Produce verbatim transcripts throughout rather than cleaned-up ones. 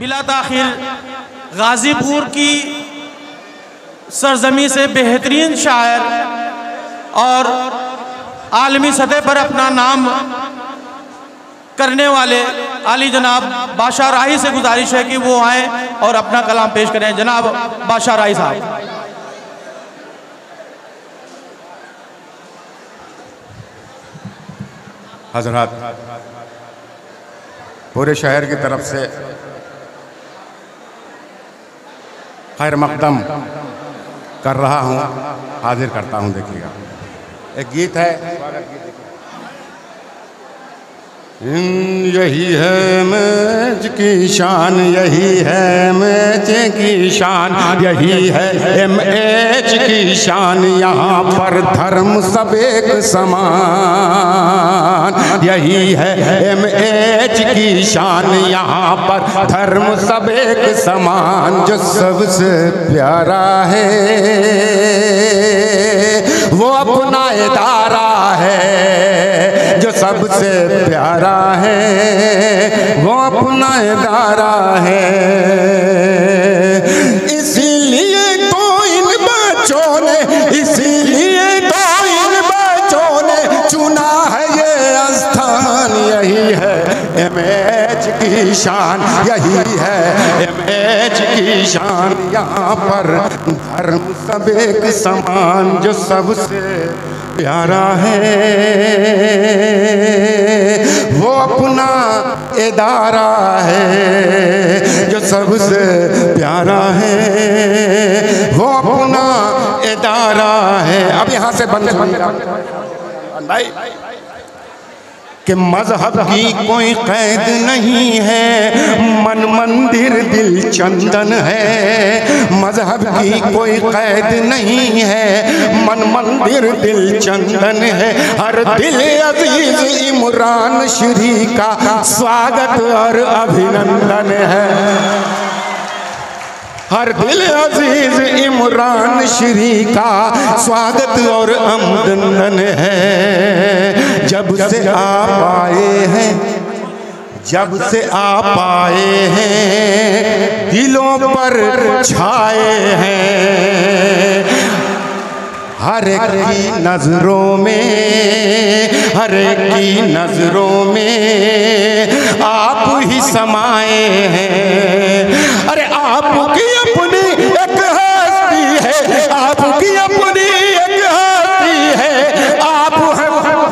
बिला ताखिर गाजीपुर की सरजमी से बेहतरीन शायर और आलमी सतह पर अपना नाम करने वाले आली जनाब बादशाह राही से गुजारिश है कि वो आए और अपना कलाम पेश करें। जनाब बादशाह राही साहब। हजरात, पूरे शहर की तरफ से खैर मकदम कर रहा हूँ, हाजिर करता हूँ। देखिएगा, एक गीत है, यही है मैच की शान, यही है मैच की शान, यही है एम एच की शान, यहाँ पर धर्म सब एक समान। यही है एम एच की शान, यहाँ पर धर्म सब एक समान। जो सबसे प्यारा है वो अपना इदारा है, जो सबसे प्यारा है वो अपना इदारा है। इसीलिए तो इन बच्चों ने, इसीलिए तो इन बच्चों ने चुना है ये स्थान। यही है एम एच की शान, यही है एम एच की शान, यहाँ पर धर्म सब एक समान। जो सबसे प्यारा है वो अपना इदारा है, जो सबसे प्यारा है वो अपना इदारा है। अब यहाँ से बंद भाई कि मजहब की कोई कैद नहीं है, मन मंदिर दिल चंदन है। मजहब की कोई कैद नहीं है, मन मंदिर दिल चंदन है। हर दिल अजीज इमरान श्री का स्वागत और अभिनंदन है। हर दिल अजीज इमरान श्री का स्वागत और अभिनंदन है। जब से आप आए हैं, जब से आप आए हैं, दिलों पर छाए हैं। हर एक की नजरों में, हर एक की नजरों में आप ही समाए हैं। अरे आपकी अपनी एक हस्ती है, आपकी अपनी एक हस्ती है, आप हैं।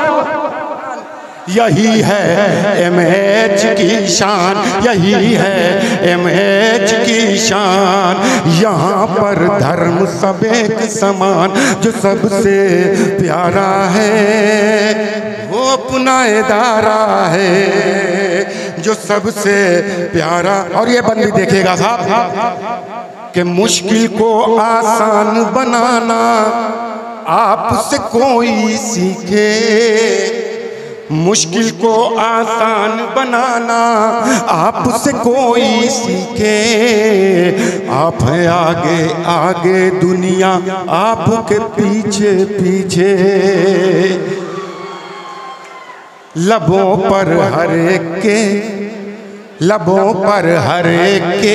यही है एम एच की शान, यही है एम एच की शान, यहाँ पर धर्म सब एक समान। जो सबसे प्यारा है वो अपना इदारा है, जो सबसे प्यारा। और ये बंदी देखिएगा साहब कि मुश्किल को आसान बनाना आपसे कोई सीखे, मुश्किल को आसान बनाना आपसे कोई सीखे। आप हैं आगे आगे दुनिया आपके पीछे पीछे, लबों पर हर एक के, लबों पर हर एक के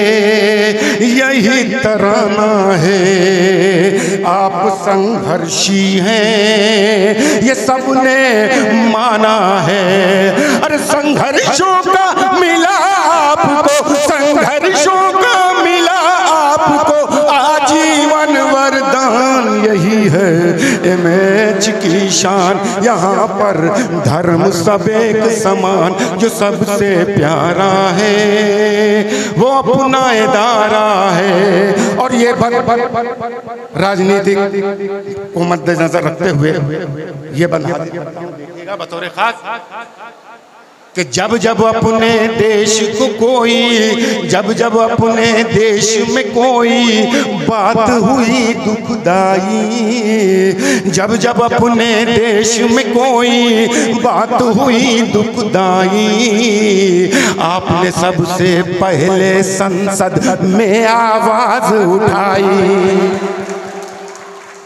यही तराना है। आप संघर्षी हैं ये सबने माना है। अरे संघर्षों का मिला आपको, संघर्षों का मिला आपको आजीवन वरदान। यही है एम एच की शान, यहाँ पर धर्म सब एक समान। जो सबसे प्यारा है वो अपना इदारा है। और ये राजनीतिक को मद्देनजर रखते हुए ये बना देखिएगा बतौर खास कि जब जब अपने देश को कोई, जब जब अपने देश में कोई बात हुई दुखदाई, जब जब अपने देश में कोई बात हुई दुखदाई, आपने सबसे पहले संसद में आवाज उठाई।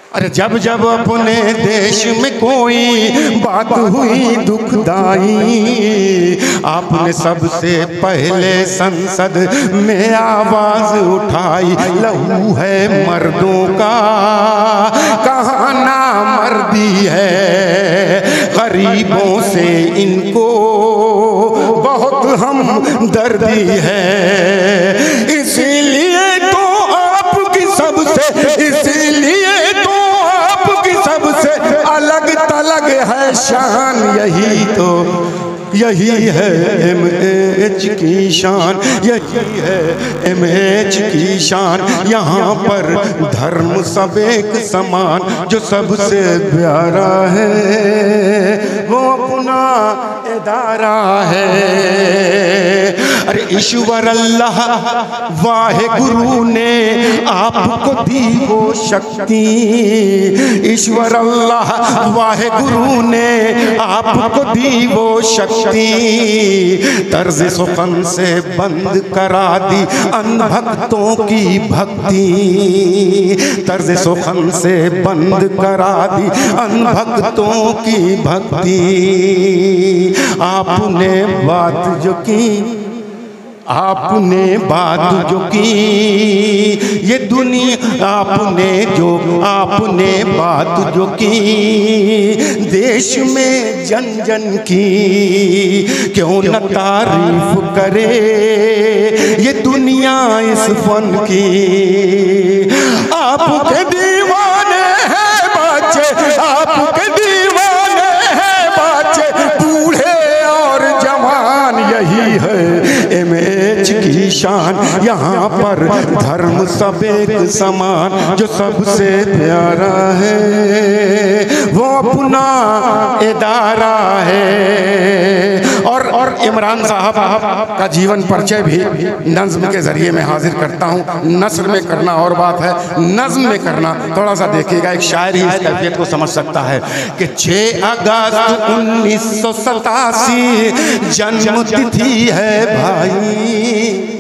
अरे जब जब अपने देश में कोई बात हुई दुखदाई, आपने सबसे पहले संसद में आवाज उठाई। लहू है मर्दों का, कहाँ नामर्दी है, गरीबों से इनको बहुत हमदर्दी है। इसीलिए तो आपकी सबसे, इसीलिए तो आपकी सबसे अलग तलग है शान। यही तो, यही है एम एच की शान, यही है एम एच की शान। यहाँ पर धर्म सब एक समान, जो सबसे प्यारा है वो अपना इदारा है। अरे ईश्वर अल्लाह वाहे गुरु ने आपको दी वो शक्ति, ईश्वर अल्लाह वाहे गुरु ने आपको दी वो शक्ति। तर्ज सुखन से बंद करा दी अनभक्तों की भक्ति, तर्ज सुखन से बंद करा दी अनभक्तों की भक्ति। आपने बात जो की, आपने बात जो की ये दुनिया, आपने जो आपने बात जो की देश में जन जन की, क्यों न तारीफ करे ये दुनिया इस फन की। आपके दीवाने हैं बच्चे, आपके दीवाने हैं बच्चे, बूढ़े और जवान। यही है एम एच की शान, यहाँ पर धर्म सब एक समान, जो सबसे प्यारा है वो अपना इदारा है। और और इमरान साहब का जीवन परिचय भी नज्म के जरिए मैं हाजिर करता हूँ। नस्र में करना और बात है, नज्म में करना थोड़ा सा देखिएगा। एक शायर ही इस कैफियत को समझ सकता है कि छः अगस्त उन्नीस सौ सतासी जन्म तिथि है भाई,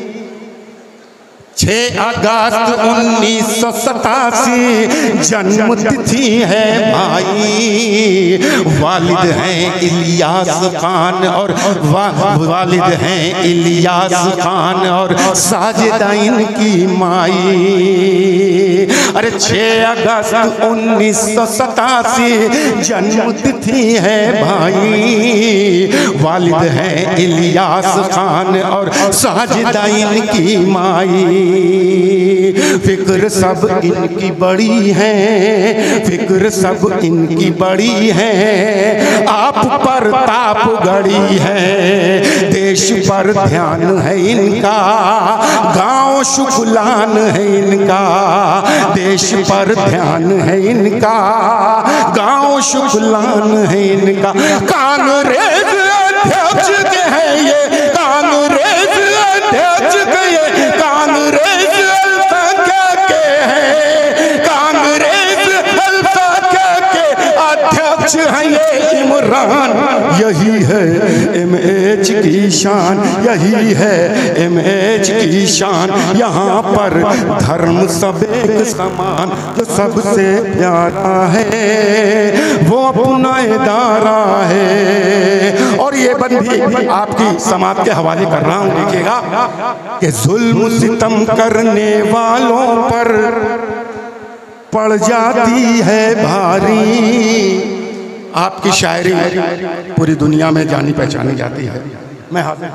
छः अगस्त उन्नीस सौ सतासी जन्म तिथि है भाई। वालिद हैं इलियास खान और वा, वालिद हैं इलियास खान और साजिदा इनकी माई। अरे छः अगस्त उन्नीस सौ सतासी जन्म तिथि है भाई। वालिद हैं इलियास खान और साजिदा इनकी माई। फिक्र सब इनकी बड़ी है, फिक्र सब इनकी बड़ी है, आप पर ताप गड़ी है। देश पर ध्यान है इनका, गांव शुक्लान है इनका। देश पर ध्यान है इनका, गांव शुक्लान है इनका। कांग्रेस अध्यक्ष के हैं ये, कांग्रेस अध्यक्ष के ये, कांग्रेस अल्पसंख्यक के हैं, कांग्रेस अल्पसंख्यक के अध्यक्ष हैं ये इमरान। यही है एम एच की शान, यही है एम एच की शान। यहाँ पर धर्म सब एक समान, जो सबसे प्यारा है वो अपना इदारा है। और ये बंद भी आपकी समाज के हवाले कर रहा हूँ, देखिएगा कि जुल्म सितम करने वालों पर पड़ जाती है भारी। आपकी शायरी पूरी दुनिया में जानी पहचानी जाती है। मैं हाजिर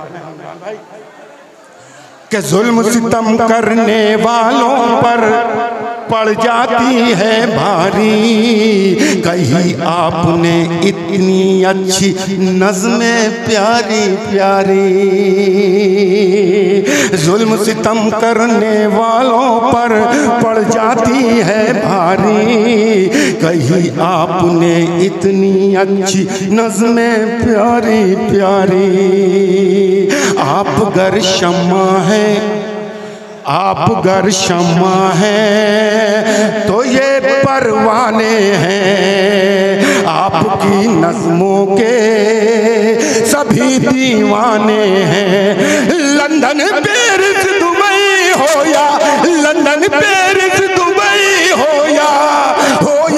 कि जुल्म सितम करने वालों पर पड़ जाती है भारी। कहीं आपने इतनी अच्छी नज़्में प्यारी प्यारी, जुल्म सितम करने वालों पर पड़ जाती है भारी। कहीं आपने इतनी अच्छी नज़्में प्यारी प्यारी। आप गर शम्मा है, आप गर शम्मा है तो ये परवाने हैं। आपकी नज़्मों के सभी दीवाने हैं। लंदन पेरिस दुबई हो या, लंदन पेरिस दुबई हो या, हो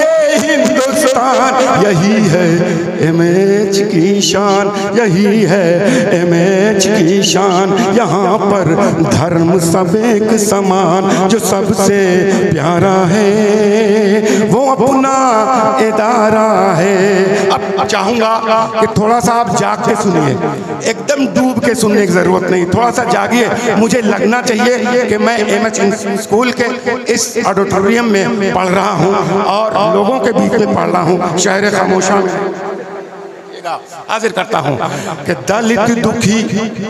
यही है एम एच की शान। यहाँ पर धर्म सब एक समान, जो सबसे प्यारा है वो अपना इदारा है। अब चाहूँगा कि थोड़ा सा आप जाग के सुनिए, एकदम डूब के सुनने की ज़रूरत नहीं, थोड़ा सा जागिए। मुझे लगना चाहिए कि मैं एम एच स्कूल के इस ऑडिटोरियम में पढ़ रहा हूँ और लोगों के बीच में पढ़ रहा हूँ। शहर खामोशा में हाजिर करता हूँ कि दलित दुखी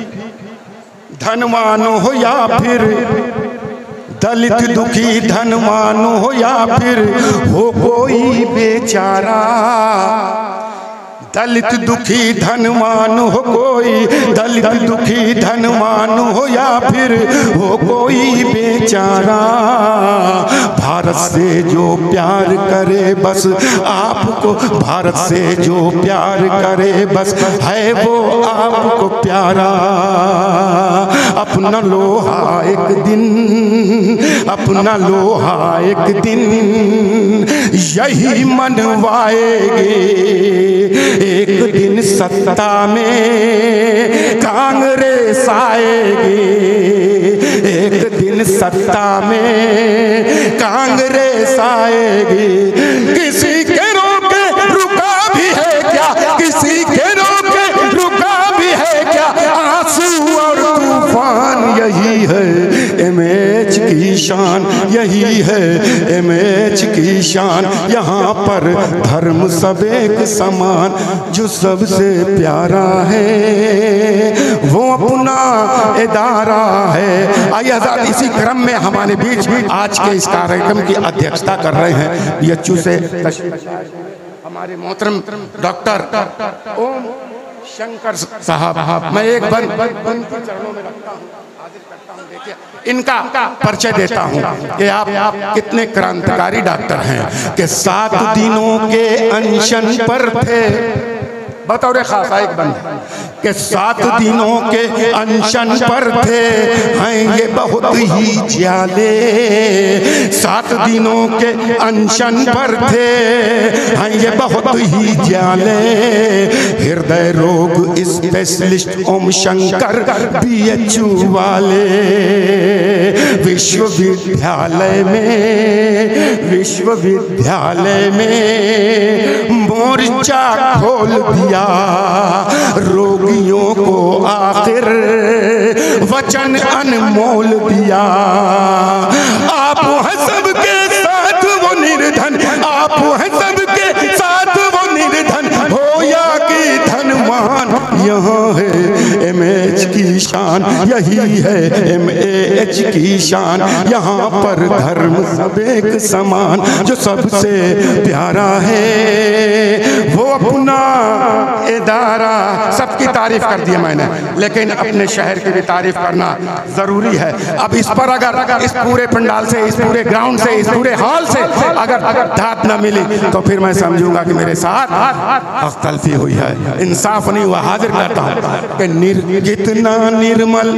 धनवान हो या फिर दलित दुखी धनवान हो या फिर हो कोई बेचारा, दलित दुखी धनवान हो कोई, दलित दुखी धनवान हो या फिर हो कोई बेचारा, भारत से जो प्यार करे बस आपको, भारत से जो प्यार करे बस है वो आपको प्यारा। अपना लोहा एक दिन, अपना लोहा एक दिन यही मनवाएगे, एक दिन सत्ता में कांग्रेस आएगी, एक दिन सत्ता में कांग्रेस आएगी। किसी के रोके रुका भी है क्या, किसी के रोके रुका भी है क्या, आंसू और तूफान यही है एम एच की शान, यही है एम एच की शान। यहाँ पर धर्म सब एक समान, जो सबसे प्यारा है वो अपना इदारा है। आइए हज़रात, इसी क्रम में हमारे बीच आज के इस कार्यक्रम की अध्यक्षता कर रहे हैं बी एच यू से हमारे मोहतरम डॉक्टर ओम शंकर साहब। मैं एक बन बन के चरणों में रखता हूँ, हाजिर करता हूँ। देखिए इनका परिचय देता हूँ कि आप, आप कितने क्रांतिकारी डॉक्टर हैं कि सात दिनों के अनशन पर थे, बतौर खास एक बंद के सात दिनों के अनशन पर थे, हैं ये बहुत ही ज्याले, सात दिनों के अनशन पर थे, हैं ये बहुत ही ज्याले। हृदय रोग specialist Om Shankar B H U वाले विश्वविद्यालय में, विश्वविद्यालय में मोर्चा खोल दिया, रोगियों को आखिर वचन अनमोल दिया। आप हैं सबके साथ वो निर्धन, आप हैं सबके साथ वो निर्धन, हो या कि धनवान, यहाँ है एम एच की शान, यही है एम एच की शान। यहाँ पर धर्म सब एक समान, जो सबसे प्यारा है वो अपना इदारा। सबकी तारीफ कर दी मैंने, लेकिन अपने शहर की भी तारीफ करना जरूरी है। अब इस पर अगर इस पूरे पंडाल से, इस पूरे ग्राउंड से, इस पूरे हॉल से अगर अगर धात न मिली तो फिर मैं समझूंगा कि मेरे साथ गलती हुई है, इंसाफ नहीं हुआ। हाजिर करता हूँ कि निर, कितना निर्मल,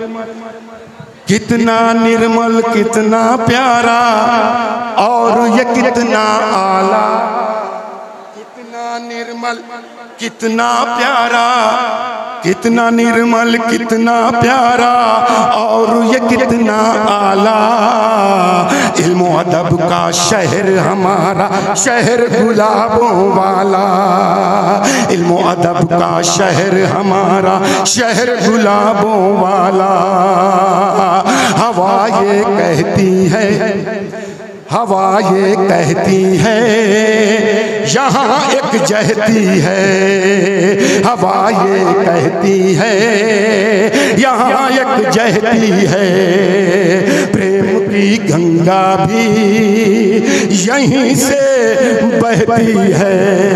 कितना निर्मल, कितना प्यारा और ये कितना आला, कितना निर्मल, कितना प्यारा, कितना निर्मल, कितना प्यारा और ये कितना आला। इल्म अदब का शहर हमारा, शहर गुलाबों वाला, इल्म अदब का शहर हमारा, शहर गुलाबों वाला। हवा ये कहती है, हवा ये कहती है यहाँ एक जहती है, हवा ये कहती है यहाँ एक जहती है। प्रेम की गंगा भी यहीं से बहती है,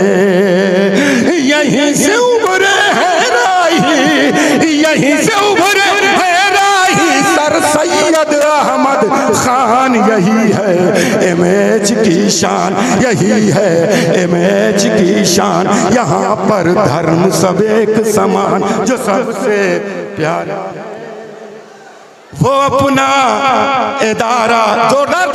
यहीं से उभरे है राही, यहीं से उभरे है राही सर सैयद अहमद खान। यही है एम एच की शान, यही है एम एच की शान। यहाँ पर धर्म सब एक समान, जो सबसे प्यारा वो अपना इदारा। जोरदार